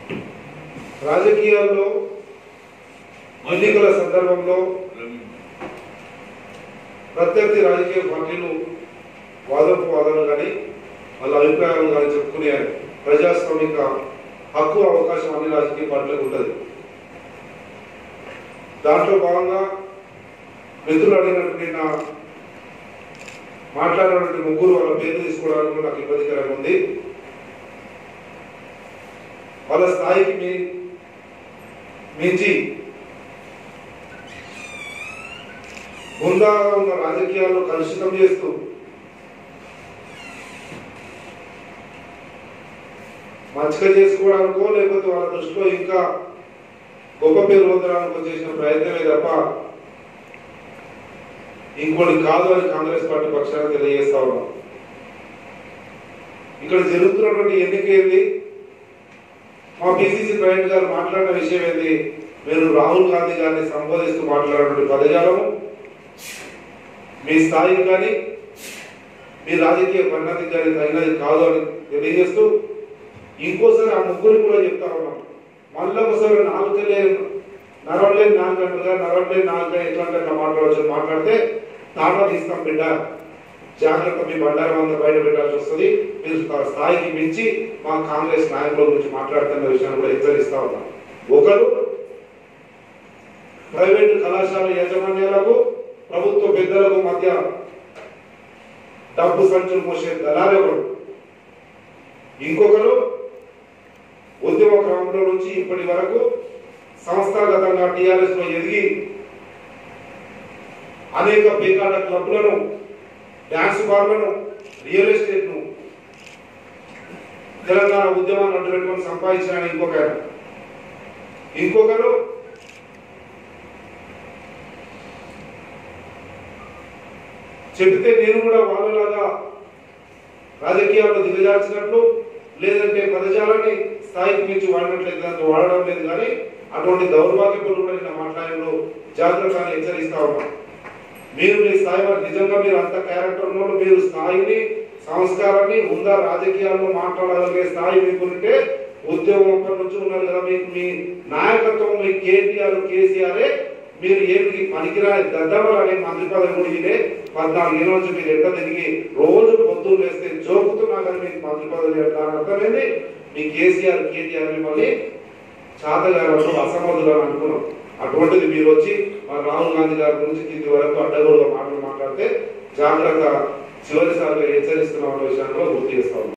రాజకీయాల్లో ఎన్నికల సందర్భంలో ప్రత్యర్థి రాజకీయ పార్టీలు వాదనలు కానీ వాళ్ళ అభిప్రాయాలు కానీ చెప్పుకునే ప్రజాస్వామిక హక్కు అవకాశం అన్ని రాజకీయ పార్టీలకు ఉంటుంది. దాంట్లో భాగంగా మిత్రులు అడిగినట్టు నిన్న మాట్లాడినటువంటి ముగ్గురు వాళ్ళ పేర్లు తీసుకోవడానికి నాకు ఇబ్బందికరంగా ఉంది. వాళ్ళ స్థాయికి మించి హుందాగా ఉన్న రాజకీయాల్లో కలుషితం చేస్తూ మంచిగా చేసుకోవడానికో లేకపోతే వాళ్ళ దృష్టిలో ఇంకా గొప్ప పేరు పొందడానికో చేసిన ప్రయత్నమే తప్ప ఇంకోటి కాదు అని కాంగ్రెస్ పార్టీ పక్షాన్ని తెలియజేస్తా ఉన్నాం. ఇక్కడ జరుగుతున్నటువంటి ఎన్నిక ఏంది? మా పిసిసి ప్రెసిడెంట్ గారు మాట్లాడిన విషయం ఏంది? మీరు రాహుల్ గాంధీ గారిని సంబోధిస్తూ మాట్లాడినటువంటి పదజాలము మీ స్థాయికి కానీ మీ రాజకీయ పరిణతికి కానీ తగినది కాదు అని తెలియజేస్తూ ఇంకోసారి ఆ ముగ్గురు కూడా చెప్తా ఉన్నాం. మళ్ళీ ఒకసారి నరవలేని నాలుగంటలుగా నరవలేని నాలుగుగా ఎట్లా మాట్లాడవచ్చు మాట్లాడితే తాటా తీస్తాం బిడ్డ, జాగ్రత్త, మీ బండారం అంతా బయట పెట్టాల్సి వస్తుంది. మీరు స్థాయికి మించి మా కాంగ్రెస్ నాయకుల గురించి మాట్లాడుతున్న విషయాన్ని కూడా హెచ్చరిస్తా ఉన్నాం. ఒకరు ప్రైవేటు కళాశాల యాజమాన్యాలకు ప్రభుత్వ పెద్దలకు మధ్య డబ్బు సంచులు మోసే దళారెవరు, ఇంకొకరు ఉద్యమ క్రమంలో నుంచి ఇప్పటి వరకు సంస్థాగతంగా టిఆర్ఎస్ లో ఎదిగి అనేక పేకాట క్లబ్లను, డాన్స్ బార్లను, రియల్ ఎస్టేట్ ను తెలంగాణ ఉద్యమాన్ని అడ్డు పెట్టుకొని సంపాదించిన ఇంకొకరు చెబితే నేను కూడా వాళ్ళలాగా రాజకీయాల్లో దిగజార్చినట్లు లేదంటే పదజాలాన్ని స్థాయికి మించి వాడినట్లయితే వాడడం లేదు. కానీ అటువంటి దౌర్భాగ్యపులు కూడా నిన్న మాట్లాడినప్పుడు జాగ్రత్తని హెచ్చరిస్తా ఉన్నాం. మీరు మీ స్థాయి నిజంగా మీరు అంత క్యారెక్టర్ ఉన్నప్పుడు మీరు స్థాయిని, సంస్కారాన్ని ఉందా రాజకీయాల్లో మాట్లాడగలిగే స్థాయి మీకుంటే ఉద్యోగం నుంచి ఉన్నారు కదా, మీకు మీ నాయకత్వం మీ కేటీఆర్ కేసీఆరే మీరు ఏమిటి పనికిరాని దద్దమని మంత్రి పదవి కూడా ఇదే 14 ఏళ్ళ నుంచి మీరు ఎట్లా తిరిగి రోజు పొద్దున్న వేస్తే జోకుతున్నా కానీ మీకు మంత్రి పదవి అర్థమైంది. మీ కేసీఆర్ కేటీఆర్ మిమ్మల్ని చాతగారు అసమర్థులు అని అనుకున్నాం. అటువంటిది మీరు వచ్చి మరి రాహుల్ గాంధీ గారి గురించి కింది వరకు అడ్డగోలుగా మాట్లాడితే జాగ్రత్త, చివరిసారిగా హెచ్చరిస్తున్న విషయాన్ని గుర్తు చేస్తా ఉన్నాం.